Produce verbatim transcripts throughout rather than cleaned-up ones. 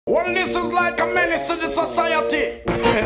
Well, this is like a menace to the society.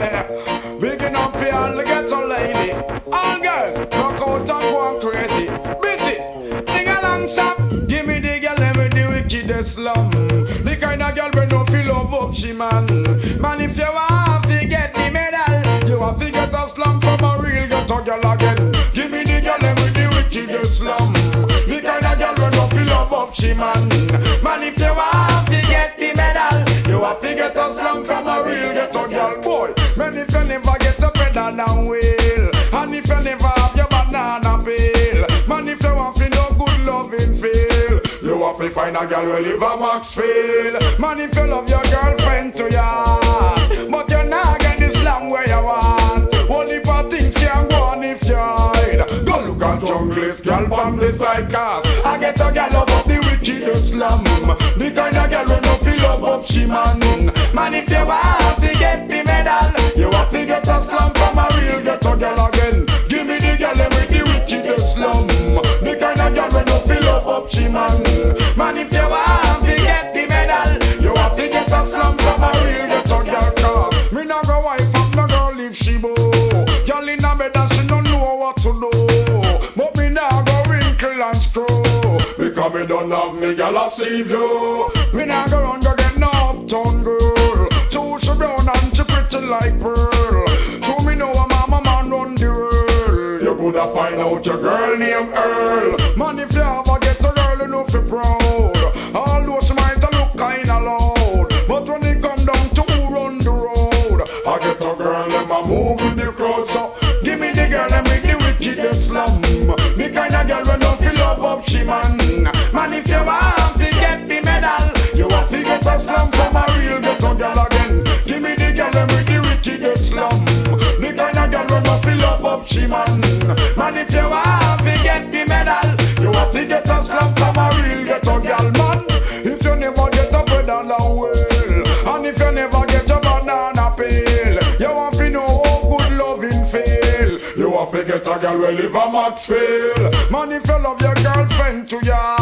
Big enough for all the ghetto lady. All girls, rock out and go on crazy. Busy, ding along shop. Give me the girl, let me the wickedest slum. The kind of girl we no feel love up she man. Man, if you want to get the medal, you want to get a slum from a real ghetto girl again. Give me the girl, let me the wickedest slum. The kind of girl we no feel love up she man. Man, if you want to get the medal, you have to get a slum from a real ghetto girl, boy. Man, if you never get a pedal down wheel, and if you never have your banana peel, man, if you want to no good loving feel, you have to find a girl who live a Maxfield. Man, if you love your girlfriend to ya, but you not get the slam where you want. Only for things can go on if you hide. Go look at junglist, girl on the side cars. I get a girl up the wickedest slum. The kind of girl who no feel love up she man. Man, if you want to get the medal, you have to get a slum from a real ghetto girl again. Give me the girl with the wickedest slum. The kind of girl who no feel love up she man. Man, if you want to get the medal, you have to get a slum from a real ghetto girl. Cause me not go wife up no girl if she bow. Girl in a bed and she don't know what to do. But me now go wrinkle and screw, because me don't have me girl a save you. Me now go run go get no uptown girl. Too she brown and she pretty like pearl. So me know a mama man run the world. You coulda find out your girl named Earl. Man, if you ever get a girl you know fi proud. Although she might a look kinda loud, but when it come down to who run the road, I get a girl them a move in the crowd. So give me the girl them with the wickedest slum. The kind of girl when don't feel love up she man. Man, if you want to get the medal, you have to get a slum from a real ghetto girl again. Give me the girl them with the wickedest slum. The kind of girl when don't feel love up she man. Man, if you want to get the medal, you have to get a slum from a real ghetto girl, man. If you never get a bread and a well, and if you never get a banana peel, you want to know how good loving feel. You have to get a girl who live a Maxfield. Man, if you love your girlfriend to ya,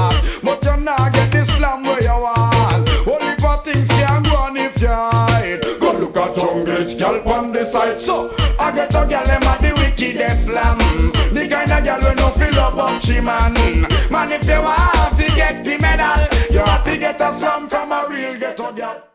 but you not get the slam where you want. Only for things can go on if you hide. Go look at junglist, girl on the side. So I get a girl them at the wickedest slam. The kind of girl who no feel love up she man. Man, if you want to get the medal, you have to get a slam from a real ghetto girl.